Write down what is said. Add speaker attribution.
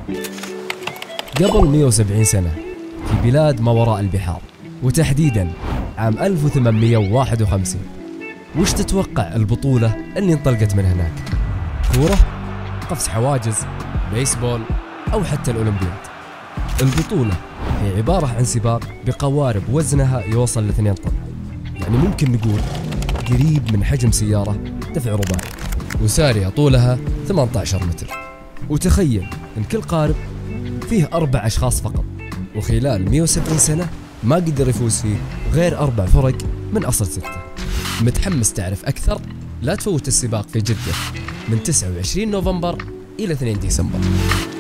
Speaker 1: قبل 170 سنة في بلاد ما وراء البحار، وتحديدا عام 1851، وش تتوقع البطولة اللي انطلقت من هناك؟ كورة؟ قفز حواجز؟ بيسبول؟ أو حتى الأولمبياد؟ البطولة هي عبارة عن سباق بقوارب وزنها يوصل ل2 طن، يعني ممكن نقول قريب من حجم سيارة دفع رباعي، وسارية طولها 18 متر. وتخيل إن كل قارب فيه 4 أشخاص فقط، وخلال 170 سنة ما قدر يفوز فيه غير 4 فرق من أصل 6. متحمس تعرف أكثر؟ لا تفوت السباق في جدة من 29 نوفمبر إلى 2 ديسمبر.